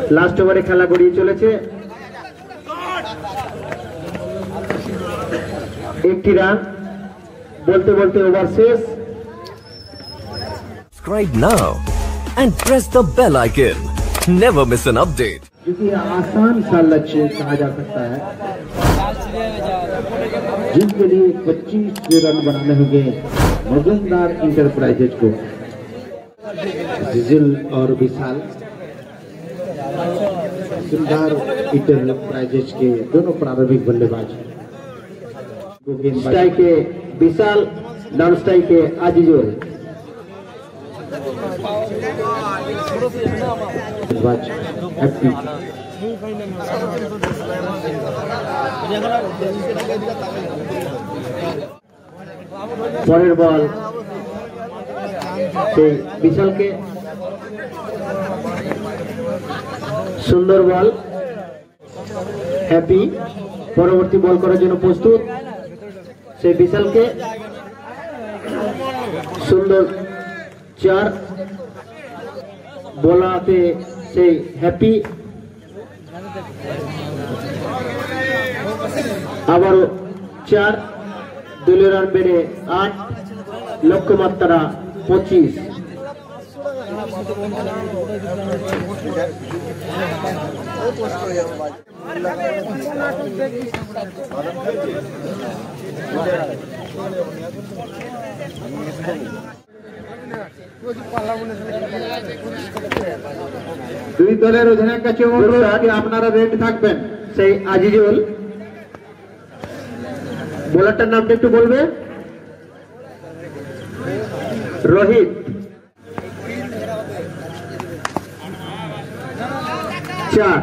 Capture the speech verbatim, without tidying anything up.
Last ওভারে খেলা গড়িয়ে চলেছে, একটি রান, বলতে বলতে ওভার শেষ। Subscribe now and press the bell icon. Never miss an update. क्योंकि आसान सा लक्ष्य कहा जा सकता है, जिनके लिए पच्चीस रन बनाने होंगे मजूमदार इंटरप्राइजेज को। अजीजुल और विशाल मजूमदार इंटरप्राइजेज के दोनों प्रारंभिक बल्लेबाज। स्ट्राइक के विशाल, डाउन स्ट्राइक के आजिजुल। हैप्पी পরের বল সেই বিশালকে, সুন্দর বল, হ্যাপি পরবর্তী বল করার জন্য প্রস্তুত, সেই বিশালকে সুন্দর চার, বলাতে সেই হ্যাপি, আবারও চার, দলীয় রান বেড়ে আট, লক্ষ্যমাত্রা পঁচিশ। দুই দলের অধিনায়কের কাছে অনুরোধ যে আপনারা রেডি থাকবেন। সেই আজিজুল, বোলারটার নামটা একটু বলবে। রোহিত, চার,